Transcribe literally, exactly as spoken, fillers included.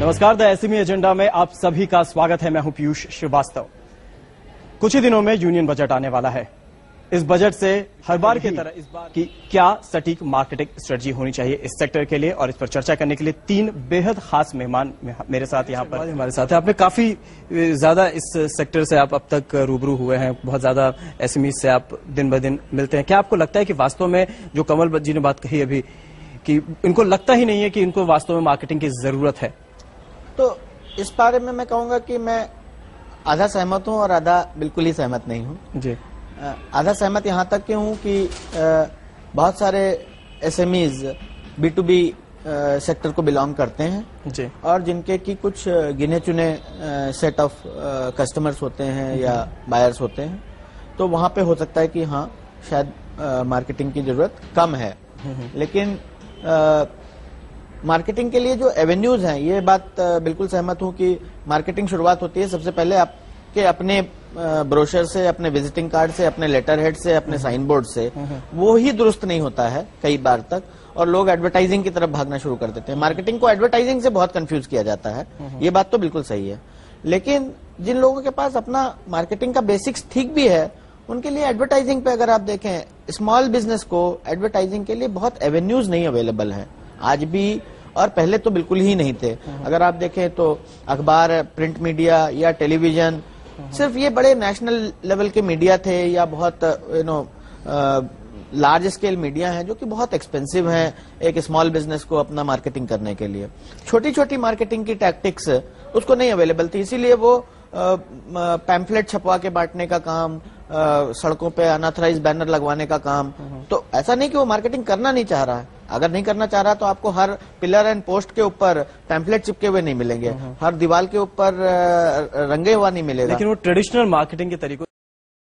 नमस्कार, the SME agenda में आप सभी का स्वागत है। मैं हूं पीयूष श्रीवास्तव। कुछ ही दिनों में यूनियन बजट आने वाला है। इस बजट से हर बार की तरह इस बार की क्या सटीक मार्केटिंग स्ट्रेटजी होनी चाहिए इस सेक्टर के लिए, और इस पर चर्चा करने के लिए तीन बेहद खास मेहमान मेरे साथ यहाँ पर हमारे साथ है। आपने काफी ज्यादा इस सेक्टर से आप अब तक रूबरू हुए हैं, बहुत ज्यादा एसएमई से आप दिन ब दिन मिलते हैं। क्या आपको लगता है कि वास्तव में जो कमल जी ने बात कही अभी कि इनको लगता ही नहीं है कि इनको वास्तव में मार्केटिंग की जरूरत है? तो इस बारे में मैं कहूंगा कि मैं आधा सहमत हूं और आधा बिल्कुल ही सहमत नहीं हूं। जी, आधा सहमत यहां तक के हूं कि बहुत सारे SMEs B to B sector को बिलोंग करते हैं जी, और जिनके की कुछ गिने चुने सेट ऑफ कस्टमर्स होते हैं या बायर्स होते हैं, तो वहां पे हो सकता है कि हाँ शायद मार्केटिंग की जरूरत कम है। लेकिन मार्केटिंग के लिए जो एवेन्यूज हैं, ये बात बिल्कुल सहमत हूं कि मार्केटिंग शुरुआत होती है सबसे पहले आपके अपने ब्रोशर से, अपने विजिटिंग कार्ड से, अपने लेटर हेड से, अपने साइन बोर्ड से। वो ही दुरुस्त नहीं होता है कई बार तक, और लोग एडवर्टाइजिंग की तरफ भागना शुरू कर देते हैं। मार्केटिंग को एडवर्टाइजिंग से बहुत कंफ्यूज किया जाता है, ये बात तो बिल्कुल सही है। लेकिन जिन लोगों के पास अपना मार्केटिंग का बेसिक्स ठीक भी है, उनके लिए एडवर्टाइजिंग पे अगर आप देखें, स्मॉल बिजनेस को एडवर्टाइजिंग के लिए बहुत एवेन्यूज नहीं अवेलेबल हैं आज भी, और पहले तो बिल्कुल ही नहीं थे। अगर आप देखें तो अखबार, प्रिंट मीडिया या टेलीविजन, सिर्फ ये बड़े नेशनल लेवल के मीडिया थे या बहुत you know large scale media हैं जो कि बहुत एक्सपेंसिव हैं एक स्मॉल बिजनेस को अपना मार्केटिंग करने के लिए। छोटी छोटी मार्केटिंग की टैक्टिक्स उसको नहीं अवेलेबल थी, इसीलिए वो पैम्फलेट छपवा के बांटने का काम, आ, सड़कों पे अनऑथराइज्ड बैनर लगवाने का काम। तो ऐसा नहीं कि वो मार्केटिंग करना नहीं चाह रहा है। अगर नहीं करना चाह रहा तो आपको हर पिलर एंड पोस्ट के ऊपर पैम्फलेट चिपके हुए नहीं मिलेंगे, हर दीवार के ऊपर रंगे हुआ नहीं मिलेगा। लेकिन वो ट्रेडिशनल मार्केटिंग के तरीकों